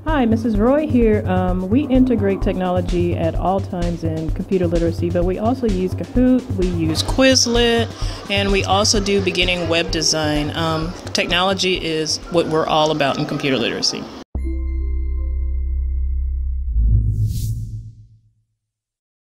Hi, Mrs. Roy here. We integrate technology at all times in computer literacy, but we also use Kahoot, we use Quizlet, and we also do beginning web design. Technology is what we're all about in computer literacy.